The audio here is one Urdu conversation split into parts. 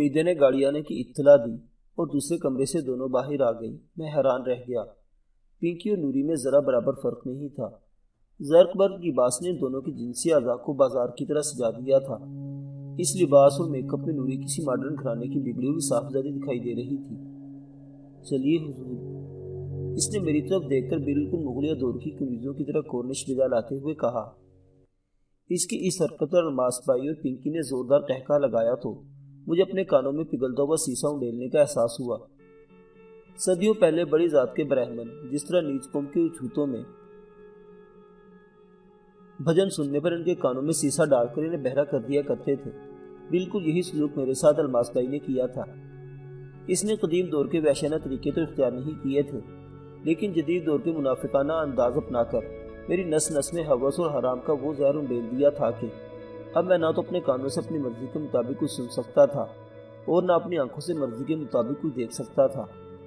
حمیدہ نے گاڑی آنے کی اطلاع دی اور دوسرے کمرے سے دونوں باہر آ گئی۔ میں حیران رہ گیا۔ پنکی اور نوری میں ذرا برابر فرق نہیں تھا۔ زرکبرگ لباس نے دونوں کی جنسی اعضاء کو بازار کی طرح سجا دیا تھا۔ اس لباس اور میک اپ میں نوری کسی ماڈرن گھرانے کی بگڑی ہوئی صاحبزادی دکھائی دے رہی تھی۔ چلیے حضور، اس نے میری طرف دیکھ کر بالکل مغلیہ دور کی کنیزوں کی طرح کورنش بجا لاتے ہوئے کہا۔ اس کی اس حرکت پر الماس بھائی اور پنکی نے زوردار ٹہکا لگایا تو مجھے اپنے کانوں میں پگھلتا ہوا سیسا انڈیلنے کا احساس ہوا۔ صدیوں پہلے بڑی ذات کے برہمن جس طرح نیچ قوم کے اچھوتوں میں بھجن سننے پر ان کے کانوں میں سیسا ڈال کر انہیں بہرا کر دیا کرتے تھے، بالکل یہی سلوک میرے ساتھ الماس بھائی نے کیا تھا۔ اس نے قدیم دور کے وحشیانہ طریقے تو اختیار نہیں کیے تھے، لیکن جدید دور کے منافقانہ انداز اپنا کر میری نس نس میں ہوس اور حرام کا وہ زہر انڈیل دیا تھا کہ اب میں نہ تو اپنے کانوں سے اپنی مرضی کے مطابق کچھ سن سکتا تھا اور نہ اپنی آنکھوں سے مرضی کے مطابق کچھ دیکھ سکتا تھا۔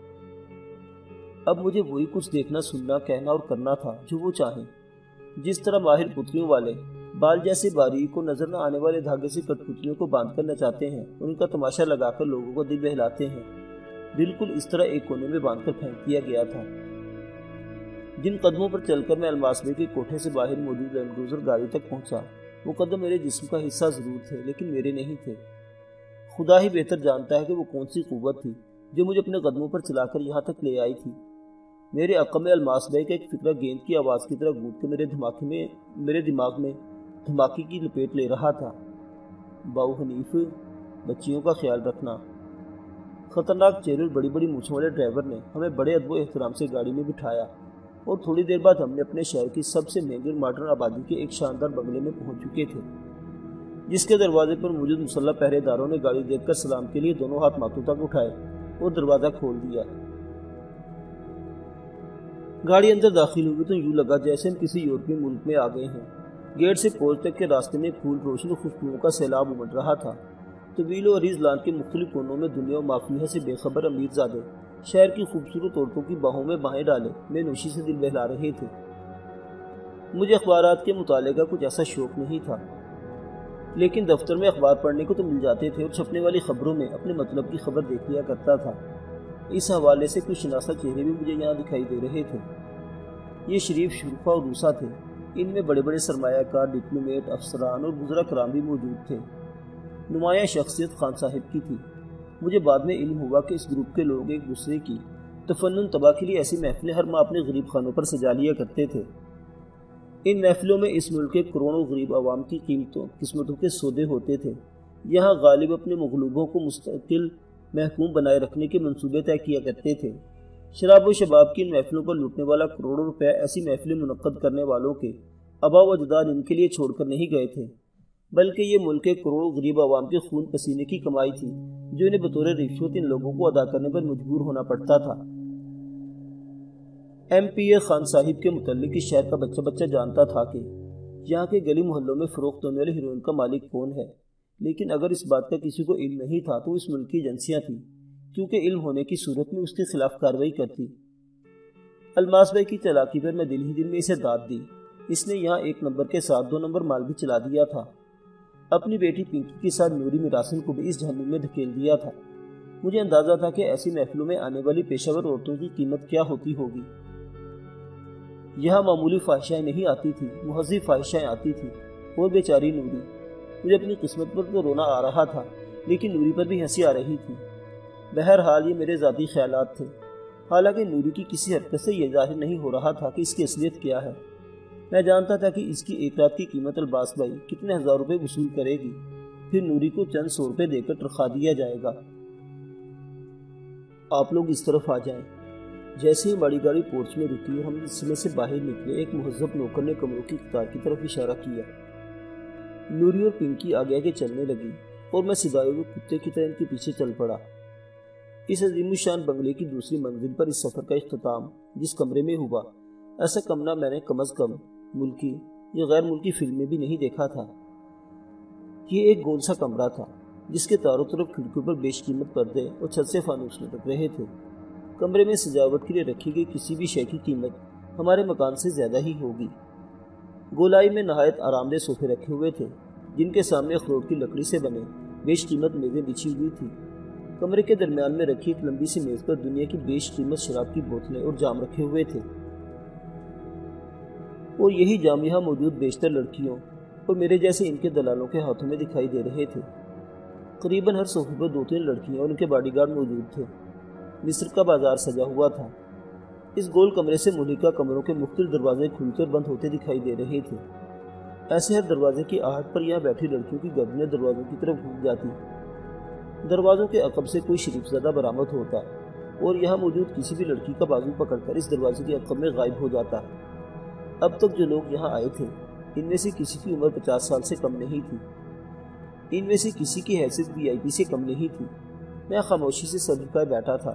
اب مجھے وہی کچھ دیکھنا، سننا، کہنا اور کرنا تھا جو وہ چاہیں۔ جس طرح ماہر پتلیوں والے بال جیسے باریک کو نظر نہ آنے والے دھاگے سے کٹ پتلیوں کو باندھ کر نچاتے ہیں، ان کا تماشا لگا کر لوگوں کو دل بہلاتے ہیں، بالکل اس طرح ایک کونے میں باندھ کر پھینک دیا گیا تھا۔ جن قدموں پر چل کر میں الماس بھائی کے کوٹھے سے باہر موجود لینڈ کروزر گاڑی تک پہنچا، وہ قدم میرے جسم کا حصہ ضرور تھے لیکن میرے نہیں تھے۔ خدا ہی بہتر جانتا ہے کہ وہ کون سی قوت تھی جو مجھے اپنے قدموں پر چلا کر یہاں تک لے آئی تھی۔ میرے عقل میں الماس بھائی کا ایک فکرہ گیند کی آواز کی طرح گونج کے میرے دماغ میں دھماکے کی لپیٹ لے رہا تھا۔ باؤ حنیف، بچیوں کا خیال رکھنا۔ خطرناک چہرے اور بڑی بڑی مونچھوں والے ڈرائیور نے ہمیں بڑے ادب و احترام سے گاڑی میں بٹھایا اور تھوڑی دیر بعد ہم نے اپنے شہر کی سب سے مہنگی اور ماڈرن آبادی کے ایک شاندار بنگلے میں پہنچ چکے تھے، جس کے دروازے پر موجود مسلح پہرے داروں نے گاڑی دیکھ کر سلام کے لیے دونوں ہاتھ ماتھوں تک اٹھائے اور دروازہ کھول دیا۔ گاڑی اندر داخل ہوئی تو یوں لگا جیسے ہم کسی یورپی ملک میں آ گئے ہیں۔ گیٹ سے پہنچ تک کے راستے میں پھول روشن خوشبوؤں کا سیلاب امڑ رہا تھا۔ طویل و عریض لان کے مختلف کونوں میں دنیا و مافیہ سے بے خبر امیر زادے شہر کی خوبصورت عورتوں کی باہوں میں باہیں ڈالے میں نوشی سے دل بہلا رہے تھے۔ مجھے اخبارات کے مطالعے کا کچھ ایسا شوق نہیں تھا، لیکن دفتر میں اخبار پڑھنے کو تو مل جاتے تھے اور چھپنے والی خبروں میں اپنے مطلب کی خبر دیکھ لیا کرتا تھا۔ اس حوالے سے کچھ شناسا چہرے بھی مجھے یہاں دکھائی دے رہے تھے۔ یہ شریف شرفا اور روسا تھے، ان میں بڑے بڑے سرمایہ کار، ڈپلومیٹ، افسران اور وزراء کرام بھی موجود تھے۔ نمایاں شخصیت خان صاحب کی تھی۔ مجھے بعد میں علم ہوا کہ اس گروپ کے لوگ ایک دوسرے کی تفنن تباہ کے لیے ایسی محفلیں ہر ماہ اپنے غریب خانوں پر سجا لیا کرتے تھے۔ ان محفلوں میں اس ملک کے کروڑوں غریب عوام کی قسمتوں کے سودے ہوتے تھے۔ یہاں غالب اپنے مغلوبوں کو مستقل محکوم بنائے رکھنے کے منصوبے طے کیا کرتے تھے۔ شراب و شباب کی ان محفلوں پر لوٹنے والا کروڑوں روپے ایسی محفلیں منعقد کرنے والوں کے آباء و اجداد ان کے لیے چھوڑ کر نہیں گئے تھے، بلکہ یہ ملک کے کروڑوں غریب عوام کے خون پسینے کی کمائی تھی جو انہیں بطور رشوت ان لوگوں کو ادا کرنے پر مجبور ہونا پڑتا تھا۔ ایم پی اے خان صاحب کے متعلق اس شہر کا بچہ بچہ جانتا تھا کہ یہاں کے گلی محلوں میں فروخت ہونے والے ہیروئن کا مالک کون ہے، لیکن اگر اس بات کا کسی کو علم نہیں تھا تو اس ملک کی ایجنسیاں تھیں، کیونکہ علم ہونے کی صورت میں اس کے خلاف کارروائی کرتی۔ الماس بھائی کی چالاکی پر میں دل ہی دل میں اسے داد دی۔ اس نے یہاں 1 نمبر کے ساتھ 2 نمبر مال بھی چلا دیا تھا۔ اپنی بیٹی پنکی کے ساتھ نوری میراسن کو بھی اس جہنم میں دھکیل دیا تھا۔ مجھے اندازہ تھا کہ ایسی محفلوں میں آنے والی پیشہ ور عورتوں کی قیمت کیا ہوتی ہوگی۔ یہاں معمولی فاحشائیں نہیں آتی تھی، مہذب فاحشائیں آتی تھی، اور بیچاری نوری۔ مجھے اپنی قسمت پر تو رونا آ رہا تھا، لیکن نوری پر بھی ہنسی آ رہی تھی۔ بہرحال یہ میرے ذاتی خیالات تھے، حالانکہ نوری کی کسی حرکت سے یہ ظاہر نہیں ہو رہا تھا کہ اس کی اصلیت کیا ہے۔ میں جانتا تھا کہ اس کی ایک رات کی قیمت الماس بھائی کتنے ہزار روپے وصول کرے گی، پھر نوری کو چند 100 روپے دے کر ترخا دیا جائے گا۔ آپ لوگ اس طرف آ جائیں۔ جیسے ہی ہماری گاڑی پورچ میں رکی اور ہم اس میں سے باہر نکلے، ایک مہذب نوکر نے کمروں کی قطار کی طرف اشارہ کیا۔ نوری اور پنکی آگے آگے چلنے لگی اور میں سدائے ہوئے کتے کی طرح ان کے پیچھے چل پڑا۔ اس عظیم الشان بنگلے کی دوسری منزل پر اس سفر کا اختتام جس کمرے میں ہوا، ایسا کمرہ میں نے کم از کم ملکی یا غیر ملکی فلم میں بھی نہیں دیکھا تھا۔ یہ ایک گول سا کمرہ تھا جس کے چاروں طرف کھڑکیوں پر بیش قیمت پردے اور چھت سے فانوس لٹک رہے تھے۔ کمرے میں سجاوٹ کے لیے رکھی گئی کسی بھی شے کی قیمت ہمارے مکان سے زیادہ ہی ہوگی۔ گولائی میں نہایت آرام دہ صوفے رکھے ہوئے تھے جن کے سامنے اخروٹ کی لکڑی سے بنے بیش قیمت میزیں بچھی ہوئی تھی۔ کمرے کے درمیان میں رکھی ایک لمبی سی میز پر دنیا کی بیش قیمت شراب کی بوتلیں اور جام رکھے ہوئے تھے، اور یہی جام یہاں موجود بیشتر لڑکیوں اور میرے جیسے ان کے دلالوں کے ہاتھوں میں دکھائی دے رہے تھے۔ قریباً ہر صوفے پر 2-3 لڑکیاں اور ان کے باڈی گارڈ موجود تھے۔ مصر کا بازار سجا ہوا تھا۔ اس گول کمرے سے مہلکہ کمروں کے مختلف دروازے کھلتے اور بند ہوتے دکھائی دے رہے تھے۔ ایسے ہر دروازے کی آہٹ پر یہاں بیٹھی لڑکیوں کی گردنیں دروازوں کی طرف گھوم جاتی، دروازوں کے عقب سے کوئی شریف زدہ برآمد ہوتا اور یہاں موجود کسی بھی لڑکی کا بازو پکڑ کر اس دروازے کے عقب میں غائب ہو جاتا۔ اب تک جو لوگ یہاں آئے تھے ان میں سے کسی کی عمر 50 سال سے کم نہیں تھی، ان میں سے کسی کی حیثیت VIP سے کم نہیں تھی۔ میں خاموشی سے سر جھکائے بیٹھا تھا۔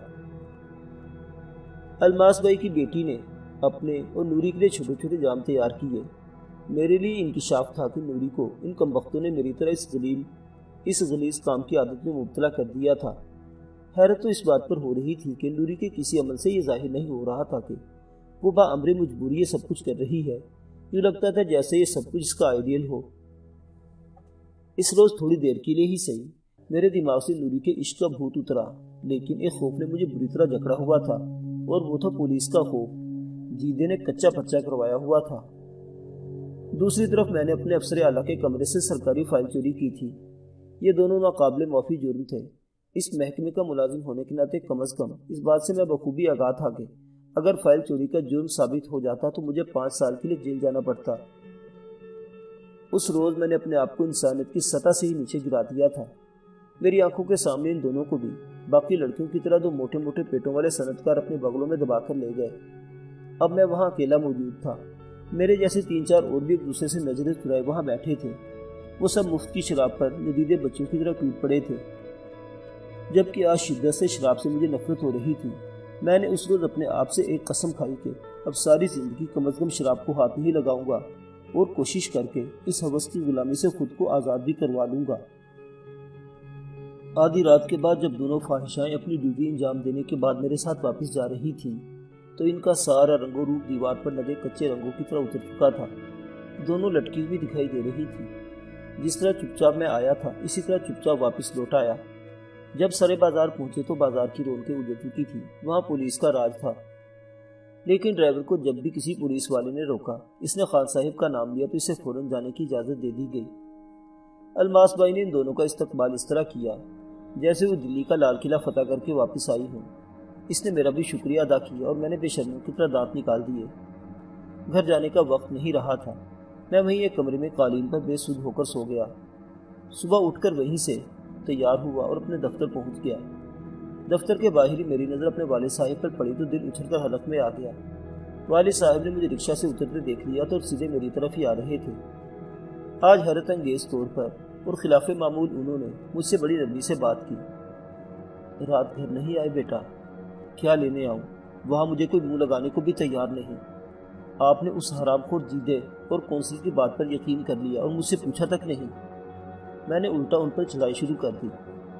الماس بھائی کی بیٹی نے اپنے اور نوری کے لیے چھوٹے چھوٹے جام تیار کیے۔ میرے لیے انکشاف تھا کہ نوری کو ان کمبختوں نے میری طرح اس غلیظ کام کی عادت میں مبتلا کر دیا تھا۔ حیرت تو اس بات پر ہو رہی تھی کہ نوری کے کسی عمل سے یہ ظاہر نہیں ہو رہا تھا کہ وہ بامر مجبوری یہ سب کچھ کر رہی ہے۔ یوں لگتا تھا جیسے یہ سب کچھ اس کا آئیڈیل ہو۔ اس روز تھوڑی دیر کے لیے ہی صحیح میرے دماغ سے نوری کے عشق کا بھوت اترا، لیکن ایک خوف نے مجھے بری طرح جکڑا ہوا تھا، اور وہ تھا پولیس کا خوف۔ جیدے نے کچا پچا کروایا ہوا تھا۔ دوسری طرف میں نے اپنے افسر اعلیٰ کے کمرے سے سرکاری فائل چوری کی تھی۔ یہ دونوں ناقابل معافی جرم تھے۔ اس محکمے کا ملازم ہونے کے ناطے کم از کم اس بات سے میں بخوبی آگاہ تھا کہ اگر فائل چوری کا جرم ثابت ہو جاتا تو مجھے 5 سال کے لیے جیل جانا پڑتا۔ اس روز میں نے اپنے آپ کو انسانیت کی سطح سے ہی نیچے گرا دیا تھا۔ میری آنکھوں کے سامنے ان دونوں کو بھی باقی لڑکیوں کی طرح 2 موٹے موٹے پیٹوں والے صنعتکار اپنے بغلوں میں دبا کر لے گئے۔ اب میں وہاں اکیلا موجود تھا۔ میرے جیسے 3-4 اور بھی ایک دوسرے سے نظریں چرائے وہاں بیٹھے تھے۔ وہ سب مفت کی شراب پر ندیدے بچوں کی طرح ٹوٹ پڑے تھے، جبکہ آج شدت سے شراب سے مجھے نفرت ہو رہی تھی۔ میں نے اس روز اپنے آپ سے ایک قسم کھائی کہ اب ساری زندگی کم از کم شراب کو ہاتھ نہیں لگاؤں گا، اور کوشش کر کے اس ہوس کی غلامی سے خود کو آزاد بھی کروا لوں گا۔ آدھی رات کے بعد جب دونوں فاحشائیں اپنی ڈیوٹی انجام دینے کے بعد میرے ساتھ واپس جا رہی تھیں تو ان کا سارا رنگ و روپ دیوار پر لگے کچے رنگوں کی طرح اتر چکا تھا۔ دونوں لٹکی ہوئی دکھائی دے رہی تھی۔ جس طرح چپ چاپ میں آیا تھا اسی طرح چپ چاپ واپس لوٹ آیا۔ جب سرے بازار پہنچے تو بازار کی رونقیں اجڑ چکی تھی۔ وہاں پولیس کا راج تھا، لیکن ڈرائیور کو جب بھی کسی پولیس والے نے روکا اس نے خان صاحب کا نام لیا تو اسے فوراً جانے کی اجازت دے دی گئی۔ الماس بھائی نے ان دونوں کا استقبال اس طرح کیا جیسے وہ دلی کا لال قلعہ فتح کر کے واپس آئی ہوں۔ اس نے میرا بھی شکریہ ادا کیا اور میں نے بے شرمیوں کی طرح دانت نکال دیے۔ گھر جانے کا وقت نہیں رہا تھا۔ میں وہیں ایک کمرے میں قالین پر بے سود ہو کر سو گیا۔ صبح اٹھ کر وہیں سے تیار ہوا اور اپنے دفتر پہنچ گیا۔ دفتر کے باہر ہی میری نظر اپنے والد صاحب پر پڑی تو دل اچھل کر حلق میں آ گیا۔ والد صاحب نے مجھے رکشہ سے اترتے دیکھ لیا تو سیدھے میری طرف ہی آ رہے تھے۔ آج حیرت انگیز طور پر اور خلاف معمول انہوں نے مجھ سے بڑی نرمی سے بات کی۔ رات گھر نہیں آئے بیٹا؟ کیا لینے آؤں؟ وہاں مجھے کوئی منہ لگانے کو بھی تیار نہیں۔ آپ نے اس حرام خور جیدے اور کونسل کی بات پر یقین کر لیا اور مجھ سے پوچھا تک نہیں۔ میں نے الٹا ان پر چڑھائی شروع کر دی۔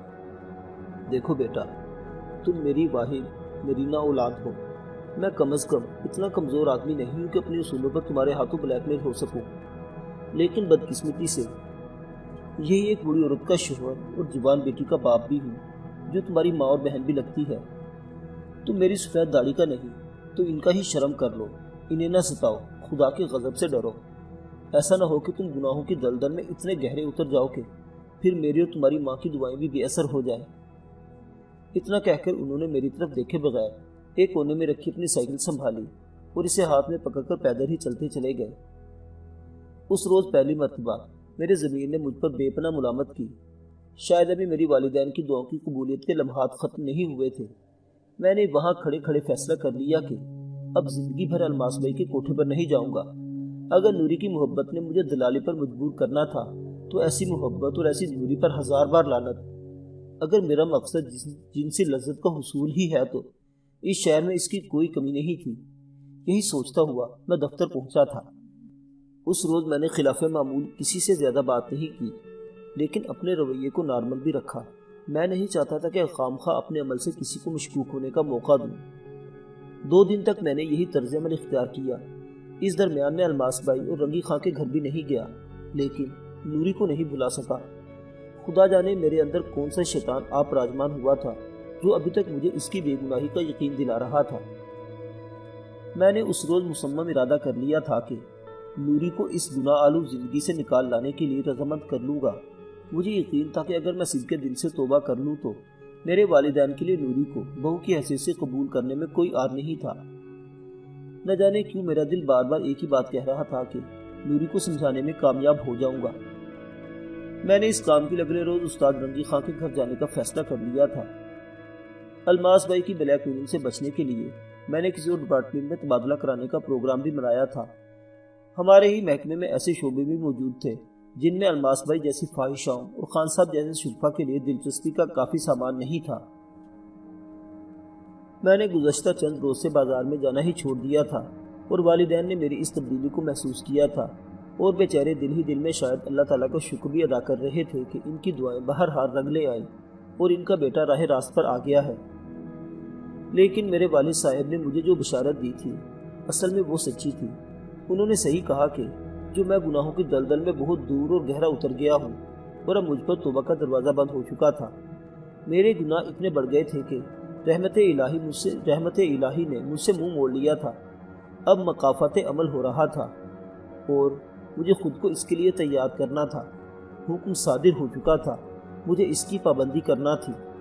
دیکھو بیٹا، تم میری واحد نرینہ اولاد ہو۔ میں کم از کم اتنا کمزور آدمی نہیں ہوں کہ اپنے اصولوں پر تمہارے ہاتھوں بلیک میل ہو سکوں، لیکن بدقسمتی سے یہی ایک بڑی عورت کا شوہر اور جوان بیٹی کا باپ بھی ہوں جو تمہاری ماں اور بہن بھی لگتی ہے۔ تم میری سفید داڑھی کا نہیں تو ان کا ہی شرم کر لو، انہیں نہ ستاؤ، خدا کے غضب سے ڈرو۔ ایسا نہ ہو کہ تم گناہوں کی دلدل میں اتنے گہرے اتر جاؤ کہ پھر میری اور تمہاری ماں کی دعائیں بھی بے اثر ہو جائیں۔ اتنا کہہ کر انہوں نے میری طرف دیکھے بغیر ایک کونے میں رکھی اپنی سائیکل سنبھالی اور اسے ہاتھ میں پکڑ کر پیدل ہی چلتے چلے گئے۔ اس روز پہلی مرتبہ میرے ضمیر نے مجھ پر بے پناہ ملامت کی۔ شاید ابھی میری والدین کی دعاؤں کی قبولیت کے لمحات ختم نہیں ہوئے تھے۔ میں نے وہاں کھڑے کھڑے فیصلہ کر لیا کہ اب زندگی بھر الماس بھائی کے کوٹھے پر نہیں جاؤں گا۔ اگر نوری کی محبت نے مجھے دلالی پر مجبور کرنا تھا تو ایسی محبت اور ایسی نوری پر 1000 بار لعنت۔ اگر میرا مقصد جنسی لذت کا حصول ہی ہے تو اس شہر میں اس کی کوئی کمی نہیں تھی۔ یہی سوچتا ہوا میں دفتر پہنچا تھا۔ اس روز میں نے خلاف معمول کسی سے زیادہ بات نہیں کی، لیکن اپنے رویے کو نارمل بھی رکھا۔ میں نہیں چاہتا تھا کہ خام خواہ اپنے عمل سے کسی کو مشکوک ہونے کا موقع دوں۔ 2 دن تک میں نے یہی طرز عمل اختیار کیا۔ اس درمیان میں الماس بھائی اور رنگی خاں کے گھر بھی نہیں گیا، لیکن نوری کو نہیں بھلا سکا۔ خدا جانے میرے اندر کون سا شیطان آپ راجمان ہوا تھا جو ابھی تک مجھے اس کی بے گناہی کا یقین دلا رہا تھا۔ میں نے اس روز مصمم ارادہ کر لیا تھا کہ نوری کو اس گناہ آلود زندگی سے نکال لانے کے لیے رضامند کر لوں گا۔ مجھے یقین تھا کہ اگر میں صدق دل سے توبہ کر لوں تو میرے والدین کے لیے نوری کو بہو کی حیثیت سے قبول کرنے میں کوئی عار نہیں تھا۔ نہ جانے کیوں میرا دل بار بار ایک ہی بات کہہ رہا تھا کہ نوری کو سمجھانے میں کامیاب ہو جاؤں گا۔ میں نے اس کام کے اگلے روز استاد رنگی خان کے گھر جانے کا فیصلہ کر لیا تھا۔ الماس بھائی کی بلیک میل سے بچنے کے لیے میں نے کسی اور ڈپارٹمنٹ میں تبادلہ کرانے کا پروگرام بھی بنایا تھا۔ ہمارے ہی محکمے میں ایسے شعبے بھی موجود تھے جن میں الماس بھائی جیسی فاحشاؤں اور خان صاحب جیسے شرفا کے لیے دلچسپی کا کافی سامان نہیں تھا۔ میں نے گزشتہ چند روز سے بازار میں جانا ہی چھوڑ دیا تھا اور والدین نے میری اس تبدیلی کو محسوس کیا تھا اور بیچارے دل ہی دل میں شاید اللہ تعالیٰ کا شکر بھی ادا کر رہے تھے کہ ان کی دعائیں بہرحال رنگ لے آئیں اور ان کا بیٹا راہ راست پر آ گیا ہے۔ لیکن میرے والد صاحب نے مجھے جو بشارت دی تھی اصل میں وہ سچی تھی۔ انہوں نے صحیح کہا کہ جو میں گناہوں کی دلدل میں بہت دور اور گہرا اتر گیا ہوں اور اب مجھ پر توبہ کا دروازہ بند ہو چکا تھا۔ میرے گناہ اتنے بڑھ گئے تھے کہ رحمت الہی نے مجھ سے منہ موڑ لیا تھا۔ اب مقافات عمل ہو رہا تھا اور مجھے خود کو اس کے لیے تیار کرنا تھا۔ حکم صادر ہو چکا تھا، مجھے اس کی پابندی کرنا تھی۔